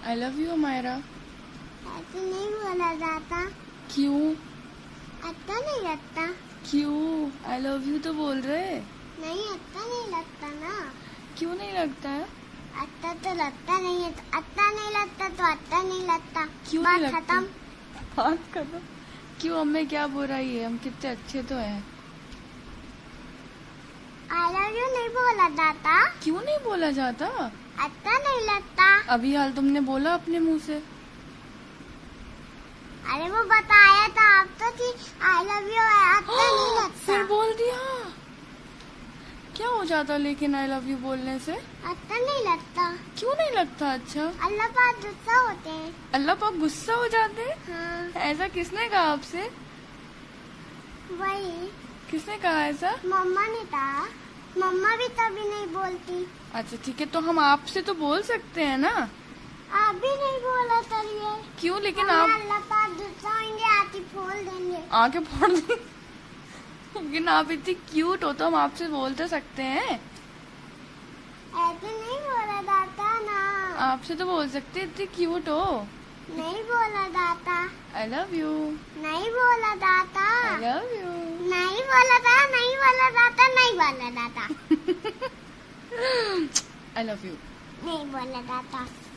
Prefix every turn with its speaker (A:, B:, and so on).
A: I love you हमारा।
B: ऐसे नहीं बोला जाता।
A: क्यों?
B: अच्छा नहीं लगता।
A: क्यों? आई लव यू तो बोल रहे।
B: नहीं अच्छा नहीं लगता ना।
A: क्यों नहीं लगता है?
B: अच्छा तो लगता नहीं है। अच्छा नहीं लगता तो अच्छा नहीं लगता।
A: क्यों
B: बात
A: नहीं लगता?
B: खत्म।
A: बात खत्म। क्यों? हमें क्या बुराई है? हम कितने अच्छे तो हैं।
B: आई लव यू नहीं बोला जाता।
A: क्यों नहीं बोला जाता?
B: अच्छा नहीं लगता।
A: अभी हाल तुमने बोला अपने मुंह से।
B: अरे वो बताया था आप तो कि आई लव यू अच्छा नहीं लगता।
A: फिर बोल दिया। क्या हो जाता लेकिन आई लव यू बोलने से?
B: अच्छा नहीं लगता।
A: क्यों नहीं लगता अच्छा?
B: अल्लाह पाक गुस्सा होते हैं।
A: अल्लाह पाक गुस्सा हो जाते हैं?
B: हाँ
A: ऐसा किसने कहा आपसे?
B: वही
A: किसने कहा ऐसा?
B: मम्मा ने कहा। मम्मा भी तभी नहीं बोलती।
A: अच्छा ठीक है, तो हम आपसे तो बोल सकते हैं ना।
B: आप भी नहीं बोला करिए।
A: क्यों? लेकिन
B: हमें
A: आप
B: अल्लाह पाक गुस्सा होंगे आती फोड़ देंगे।
A: आके फोड़ दें। लेकिन आप इतनी क्यूट हो तो हम आपसे बोल तो सकते हैं।
B: ऐसे नहीं बोला जाता ना।
A: आपसे तो बोल सकते, इतनी क्यूट हो।
B: नहीं बोला जाता।
A: I love you.
B: नहीं बोला जाता।
A: I love you.
B: नहीं बोला था। नहीं बोला जाता। नहीं बोला जाता।
A: I love you.
B: नहीं बोला जाता।